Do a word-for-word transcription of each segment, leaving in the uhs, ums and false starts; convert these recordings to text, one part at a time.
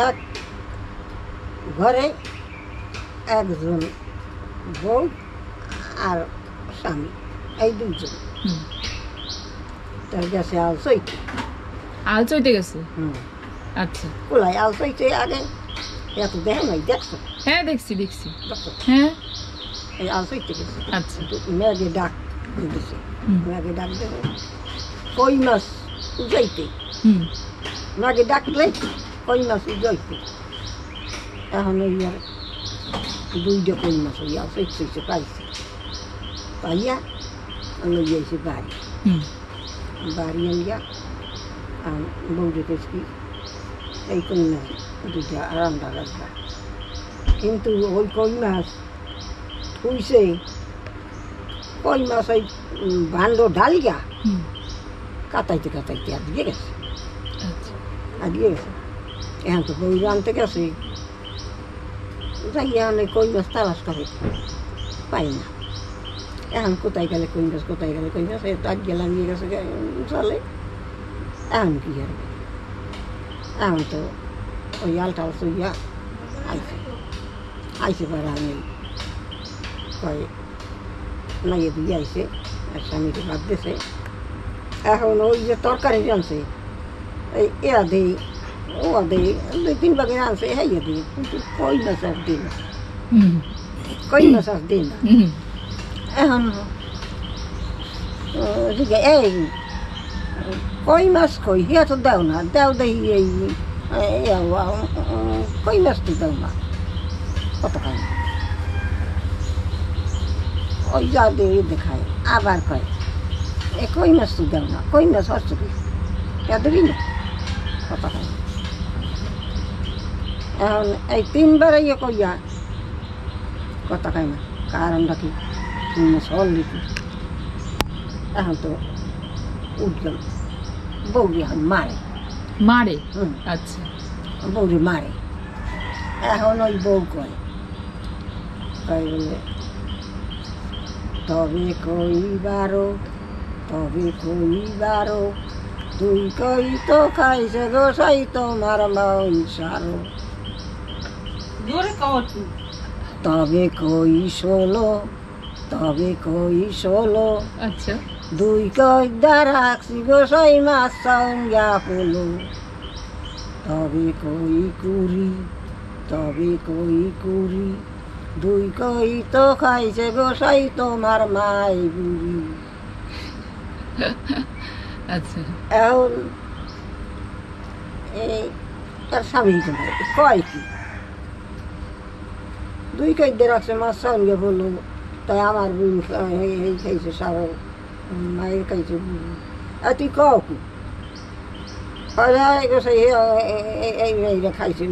এক ঘরে একজন বউ আর স্বামী এই দুজন তার গেছে আল চৈতে আল চৈতে গেছে হুম আচ্ছা কোলাই আল চৈতে আগে এত দেখো নাই দেখছো হ্যাঁ দেখছি দেখছি দেখছো হ্যাঁ এই আল চৈতে গেছে আচ্ছা মেয়েকে ডাক দিছে মেয়েকে ডাক দেবে কই মাছ উজাইতে হুম মেয়েকে ডাকলে কই মাছ উজাইতে এখন ওই আর দুইটা কই মাছ ওই আল চৈতে পাইছে পাইয়া লই যাইছে বাড়ি বাড়ি আনিয়া বউরে কেছি এই কই মাছ দুইটা রান্না রাখবা কিন্তু ওই কই মাছ থুইছে কই মাছ ওই ভাণ্ড ঢালিয়া কাটাইতে কাটাইতে আজকে গেছে আজকে গেছে এখন তো বউ রানতে গেছে যাইয়া অনেক কই মাছ তালাশ করে পাই না এখন কোথায় গেলে কই মাছ কোথায় গেলে কই মাছ তার গেলাম নিয়ে গেছে চলে এখন কি হবে এখন তো ওই আলটা চইয়া আইছে আইসে পরে আমি কয় নাইয়ে দিয়ে আইসে আর স্বামীকে বাদ দিছে এখন ওই যে তরকারি জানছে এই এরা দেই ও দেই দুই তিন বাগে আনছে হাইয়া দিই কিন্তু কই মাছ আর দিই না কই মাছ আর দিই না এখন এই কই মাছ কই হিয়া তো দাও না দাও দেই এই কই মাছ তো দাও না কত খাই ওই যা দিয়ে দেখায় আবার কয় এ কই মাছ তো দাও না কই মাছ হচ্ছে কি কে দেবি না কত খাই এখন এই তিনবার ইয়ে কইয়া কত খাই না কারণটা কি কই মাছ হল লিখি এখন তো উঠলাম বৌদি এখন মারে মারে হুম আচ্ছা বৌদি মারে এখন ওই বউ কয় কয় বলে তবে কইবারো তবে কইবারো তুই কই তো খাইছে গোসাই তোমার মাংসারো তবে কই ষোলো তবে কই ষোলো আচ্ছা দুই কই দাঁড়াচ্ছি গোসাই মাছ সঙ্গা হলো তবে কই কুড়ি তবে কই কুড়ি দুই কই তো খাইছে গোসাই তোমার মাই বুড়ি আচ্ছা এখন এই তার স্বামী কয় কি দুই কই দাঁড়াচ্ছে মাছ সঙ্গে বললো তাই আমার বুড়ি এই খাইছে সারা মায়ের খাইছে বুড়ি আর তুই কও কি গোসাই এইটা খাইছে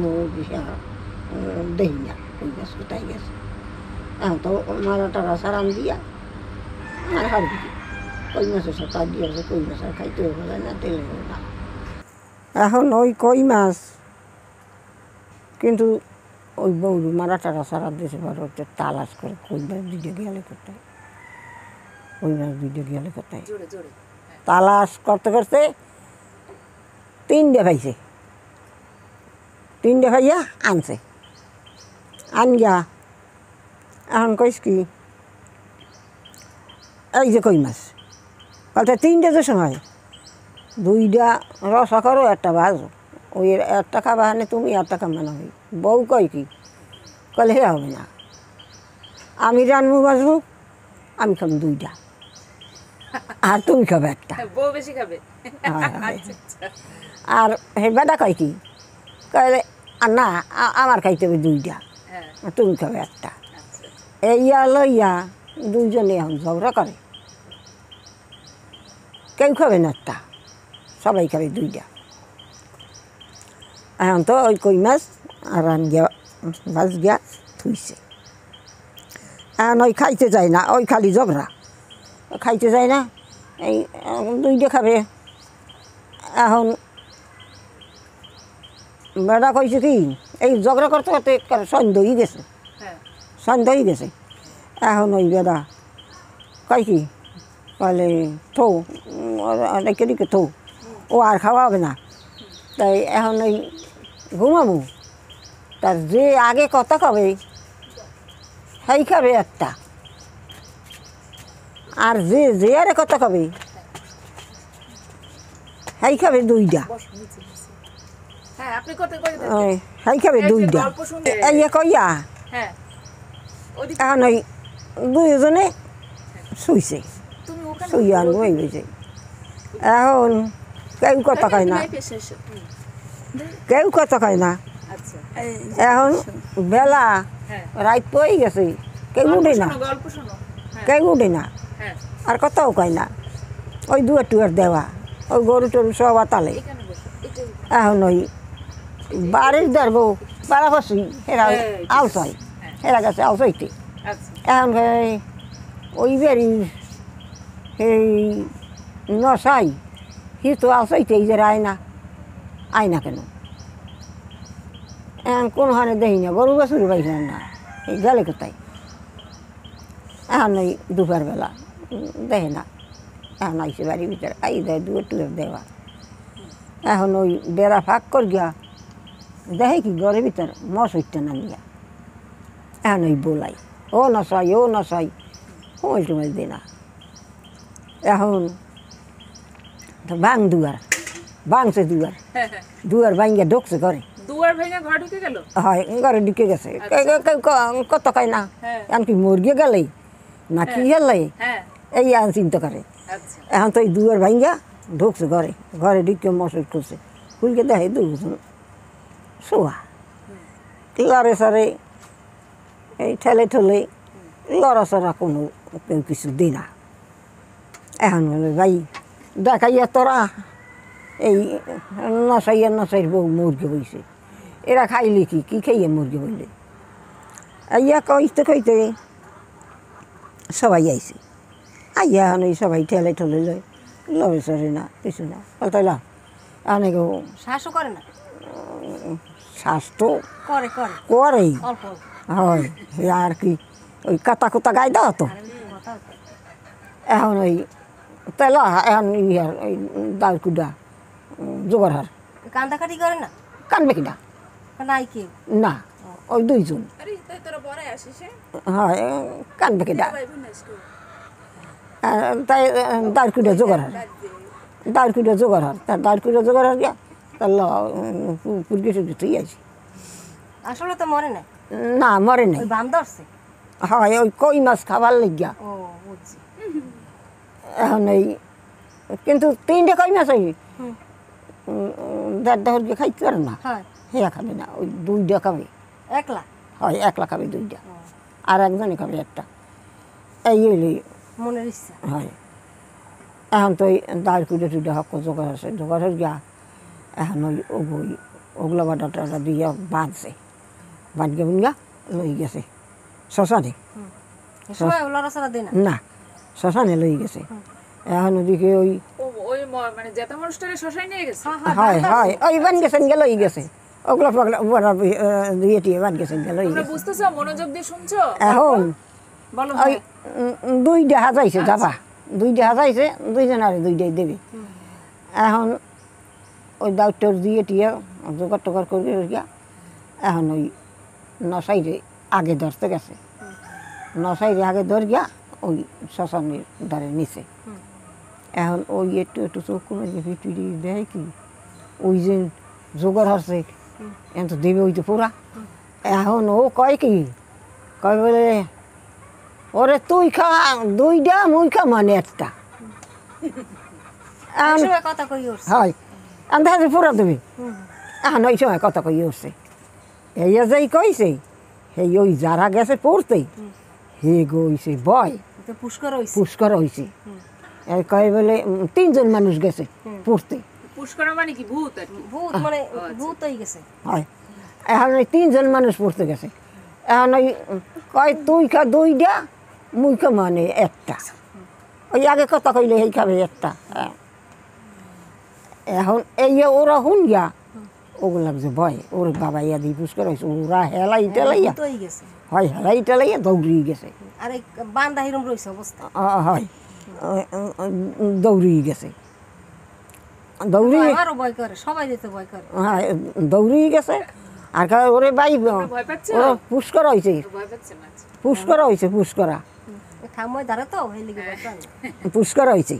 দেখি না কই গাছ কোথায় গেছে এখন তো মারা টারা সারান দিয়া আর হারবি কই মাছের সাথে দিয়েছে কই মাছ আর খাইতে হবে না তেলে না এখন ওই কই মাছ কিন্তু ওই বৌরু মারা টারা সারা দিয়েছে পর হচ্ছে তালাশ করে কই মাছ দুইটা গেলে কোথায় কই মাছ দুইটা গেলে কোথায় তালাশ করতে করতে তিনটে পাইছে তিনটে ভাইয়া আনছে আনিয়া এখন কইস কি এই যে কই মাছ বলতে তিনটে যে সময় দুইটা রসা করো একটা ভাজো ওই একটা খাবা হানে তুমি একটা খাবা না হই বউ কয় কি কলে হে হবে না আমি রানবো বাজবো আমি খাবো দুইটা আর তুমি খাবে একটা বউ বেশি খাবে আর হে বেটা কয় কি কলে আর না আমার খাইতে হবে দুইটা তুমি খাবে একটা এইয়া লইয়া দুইজনে এখন ঝগড়া করে কেউ খাবে না একটা সবাই খাবে দুইটা এখন তো ওই কই মাছ আর গিয়া মাছ গিয়া থুইছে এখন ওই খাইতে যায় না ওই খালি ঝগড়া খাইতে যায় না এই দুইটা খাবে এখন বেড়া কইছে কি এই ঝগড়া করতে করতে সন্ধ্যা হয়ে গেছে সন্ধ্যা হয়ে গেছে এখন ওই বেড়া কয় কি কলে থৌ রেখে দিকে থৌ ও আর খাওয়া হবে না তাই এখন ওই ঘুমাবো তার যে আগে কথা কবে সেই খাবে একটা আর যে যে আরে কথা কবে সেই খাবে দুইটা হ্যাঁ আপনি কত কই দেন ওই সেই খাবে দুইটা এই কইয়া হ্যাঁ এখন ওই দুইজনে শুইছে তুমি ওখানে শুইয়া লই হয়েছে এখন কেউ কথা কয় না কেউ কথা কয় না আচ্ছা এখন বেলা হ্যাঁ রাত পড়ে গেছে কেউ উঠে না গল্প শোনো কেউ উঠে না হ্যাঁ আর কথাও কয় না ওই দুয়ার টুয়ার দেওয়া ওই গরু টরু সব আতালে এখানে বসো এটা এখন ওই বাড়ির ধরবো পাড়াপাশি হেরা আলসাই হেরা গেছে আলসাইতে আচ্ছা এখন এই ওই বাড়ির সেই নশাই সে তো আলসাইতে এই যে আয়না আয়না কেন এখন কোনোখানে দেখি না গরু বাছুর পাইছিলাম না এই গেলে কোথায় এখন ওই দুপুরবেলা দেখে না এখন আইসে বাড়ির ভিতরে আই দেয় দুয়ার টুয়ার দেওয়া এখন ওই বেড়া ফাঁক কর গিয়া দেখে কি ঘরের ভিতর মশ হইতে না নিয়া এখন ওই বোলাই ও নশাই ও নশাই সময় টুমাই দে না এখন তো ভাঙ দুয়ার ভাঙছে দুয়ার দুয়ার ভাঙ্গিয়া ঢুকছে ঘরে দুয়ার ভাইয়া ঘর ঢুকে গেল হয় ঘরে ঢুকে গেছে কত কয় না এমনকি মুরগি গেলে না কি গেলে হ্যাঁ এই এখন চিন্তা করে আচ্ছা এখন তো এই দুয়ার ভাঙ্গা ঢুকছে ঘরে ঘরে ঢুকে মশাই করছে খুলকে দেখে দুজন শোয়া লড়ে সরে এই ঠেলে ঠেলে লড়াচড়া কোনো কেউ কিছু দিই না এখন বলে ভাই দেখাইয়া তোরা এই নশাইয়া নশাইয়ের বউ মুরগি বইছে এরা খাইলে কি কী খাইয়ে মুরগি বইলে আইয়া কইতে কইতে সবাই আইছে আইয়া এখন এই সবাই ঠেলে ঠেলে লয় লড়ে চড়ে না কিছু না পাল্টাইলা অনেক শ্বাসও করে না শ্বাস তো করে করে করেই অল্প অল্প হয় এই আর কি ওই কাতা কুতা গায়ে দাও তো কথা হতো। এখন ওই তেলা এখন ইয়ার ওই দাল কুডা জোগাড় হার কান্দাকাটি করে না কানবে কিনা নাই কেউ না ওই দুইজন আরে তাই তোরা বড় আসিস হয় কানবে কিনা তাই দাল কুডা জোগাড় হার দাল কুডা জোগাড় হার তার দাল কুডা জোগাড় হার গিয়া তার পুরগি টুরগি তুই আছি আসলে তো মরে না না মরে নাই ওই বাম ধরছে হয় ওই কই মাছ খাবার লেগিয়া ও বুঝছি এখন এই কিন্তু তিনটে কই মাছ ওই দেড় দহর গিয়ে খাইতে পারে না হয় হেয়া খাবে না ওই দুইটা খাবে একলা হয় একলা খাবে দুইটা আর একজনে খাবে একটা এই হইলে মনের ইচ্ছা হয় এখন তো ওই দাঁড় কুড়ে টুটে হক জোগাড় আছে জোগাড়ের গিয়া এখন ওই ওই ওগুলো বাটা টাটা দিয়ে বাঁধছে বাঁধকে বুনগা লই গেছে শ্মশানে সময় লড়াচড়া দেয় না না শ্মশানে লই গেছে এখন ওদিকে ওই ওই মানে জেতা মানুষটাকে শশাই নিয়ে গেছে হয় হয় ওই বান গেছেন গেল লই গেছে ওগুলো পাগলা বড় দিয়ে টিয়ে বান গেছেন গেল লই তোমরা গেছে বুঝতেছো মনোযোগ দিয়ে শুনছো এখন বলো ওই দুই দেখা যাইছে যাবা দুই দেখা যাইছে দুইজন আর দুইটাই দেবে এখন ওই ডাক্তার দিয়ে টিয়ে জোগাড় টোগাড় করে গিয়া এখন ওই নশাইরে আগে ধরতে গেছে নশাইরে আগে ধর গিয়া ওই শ্মশানের ধারে নিচে এখন ওই একটু একটু চোখ কমে ফিটুরি দেয় কি ওই যে জোগাড় হারছে এখন তো দেবে ওই তো পুরা এখন ও কয় কি কয় বলে ওরে তুই খা দুইটা মুই খা মানে একটা এখন সময় কথা কই উঠছে হয় আন্দাজে পুরা দেবে এখন ওই সময় কথা কই উঠছে এই যাই কইছে সেই ওই যারা গেছে পড়তে হে গইছে বয় তো পুষ্কর হইছে পুষ্কর হয়েছে এই কয় বলে তিনজন মানুষ গেছে পড়তে পুষ্কর মানে কি ভূত আর কি ভূত মানে ভূত হয়ে গেছে হয় এখন ওই তিনজন মানুষ পড়তে গেছে এখন ওই কয় তুই খা দুইটা মুই খা মানে একটা ওই আগে কথা কইলে সেই খাবে একটা এখন এই যে ওরা শুন গিয়া ওগুলাক যে ভয় ওর বাবা ইয়া দিয়ে পুষ্কর হয়েছে ওরা হেলাই টেলাইয়া ভূত হয়ে গেছে হয় হেলাই টেলাইয়া দৌড়িয়ে গেছে আর এই বান্দা হিরম রইছে অবস্থা হয় দৌড়িয়ে গেছে দৌড়ি আমারও ভয় করে সবাই যেতে ভয় করে হ্যাঁ দৌড়ি গেছে আর কয় ওরে ভাই ভয় পাচ্ছে ওরা পুষ্কর হয়েছে ভয় পাচ্ছে না পুষ্কর হয়েছে পুষ্করা ঠাম্ময় দাঁড়া তো এই লিগে ভয় করে না। পুষ্কর হয়েছে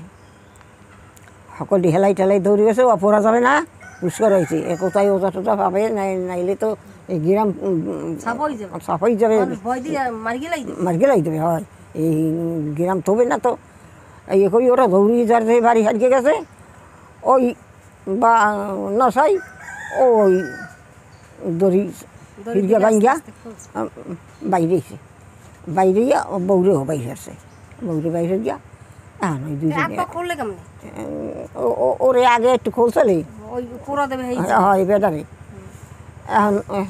সকলটি হেলাই ঠেলাই দৌড়ি গেছে অপরা যাবে না পুষ্কর হয়েছে এ কোথায় ওজা টোজা পাবে নাই নাইলে তো এই গ্রাম সাপই যাবে সাফাই যাবে মানুষ ভয় দিয়ে মারি গেলাই দেবে মার গেলাই দেবে হয় এই গ্রাম থবে না তো এই কই ওরা দৌড়ি যার যে বাড়ি হারিয়ে গেছে ওই বা নশাই ওই দড়ি ফিরগা ভাঙ্গা বাইরে এসে বাইরে গিয়া বৌরেও বাইরে আসছে বৌরে বাইরে গিয়া এখন ওই দুইজনে আপা করলে কেমনে ও- ও- ওরে আগে একটু খোলছালে ওই পুরা দেবে এই হয় বেটারে এখন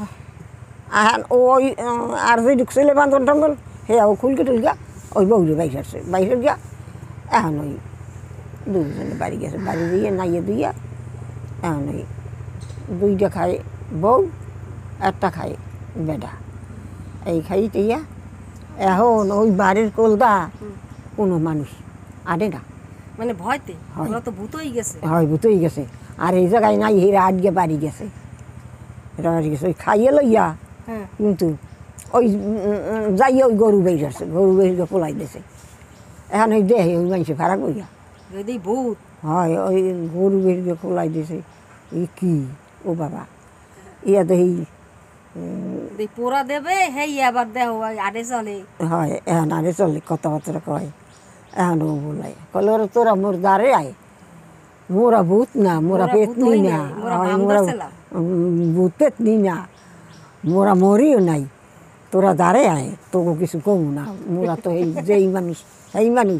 এখন ওই আর যে ঢুকছিলে বান্ধন টান্ধন হে ও খুলকে টুলগা ওই বৌরে বাইরে আসছে বাইরে গিয়া এখন ওই দুজনে বাড়ি গেছে বাড়ি দিয়ে নাইয়ে দিয়া এখন ওই দুইটা খায় বউ একটা খায় বেটা এই খাইতে ইয়া এখন ওই বাড়ির কলদা কোনো মানুষ আনে না মানে ভয়তে হয়। ওরা তো ভূতই গেছে হয় ভূতই গেছে আর এই জায়গায় নাই হিরা আটকে বাড়ি গেছে এটা বাড়ি গেছে ওই খাইয়ে লইয়া হ্যাঁ কিন্তু ওই উম, যাইয়ে ওই গরু বের আসছে গরু বের পোলাই দিয়েছে এখন ওই দেহে ওই মানুষে ফারাক বইয়া যদি ভূত হয় ওই গরু বের পোলাই দিয়েছে এই কি ও বাবা ইয়া তো এই যদি পোড়া দেবে হেই আবার দেহ আড়ে চলে হয় এখন আরে চলে কথাবার্তা কয় এখন ও বলাই কলে ওরা তোরা মোর দ্বারে আয় মোরা ভূত না মোরা মোরা পেতনি ভূতই না নাই, মোরা হয়, বান্দর মোরা ছিলাম। উম, ভূত পেতনি না মোরা মরিও নাই তোরা দ্বারে আয় তোকে কিছু কমু না মোরা তো এই যেই মানুষ এই মানুষ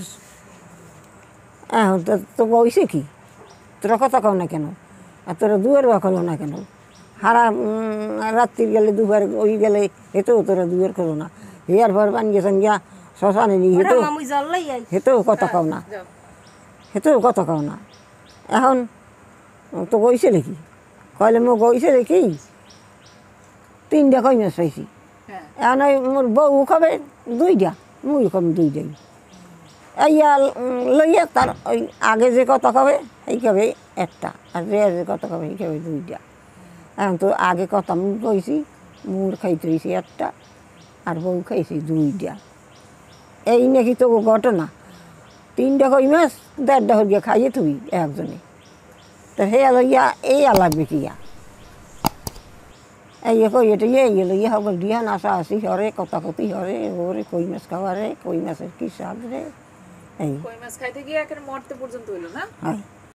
এখন তো তোকে হয়েছে কি তোরা কথা কও না কেন আর তোরা দুয়ার বা খোলো না কেন হারা রাত্রির গেলে দুবার ওই গেলে হেতেও তোরা দুয়ার খোলো না হেয়ার পর বান গেছেন গিয়া শ্মশানে নিয়ে ওরা হেতেও মামুই জ্বললেই আই হেতেও কথা কও না যাও হেতেও কথা কও না এখন তো কইছে দেখি কইলে মোক কইছে দেখি তিনটা কই মাছ পাইছি হ্যাঁ এখন ওই মোর বউ খাবে দুইটা মুই খাম দুইটাই এইয়া লইয়া তার ওই আগে যে কথা খাবে সেই খাবে একটা আর যে যে কথা খাবে সেই খাবে দুইটা এখন তো আগে কথা মুই কইছি মুর খাইতে হয়েছি একটা আর বউ খাইছি দুইটা এই নাকি তো ঘটনা তিনটা কই মাছ দেড়টা হরিয়া খাইয়ে তুই একজনে তা হে লইয়া এই লাগবে কিয়া এই কই এটা ইয়ে ইয়ে লইয়া হবল দিয়া নাচা আসি হরে কথা কতি হরে ওরে কই মাছ খাওয়া রে কই মাছের কি স্বাদ রে এই কই মাছ খাইতে গিয়ে একের মরতে পর্যন্ত হইলো না হয়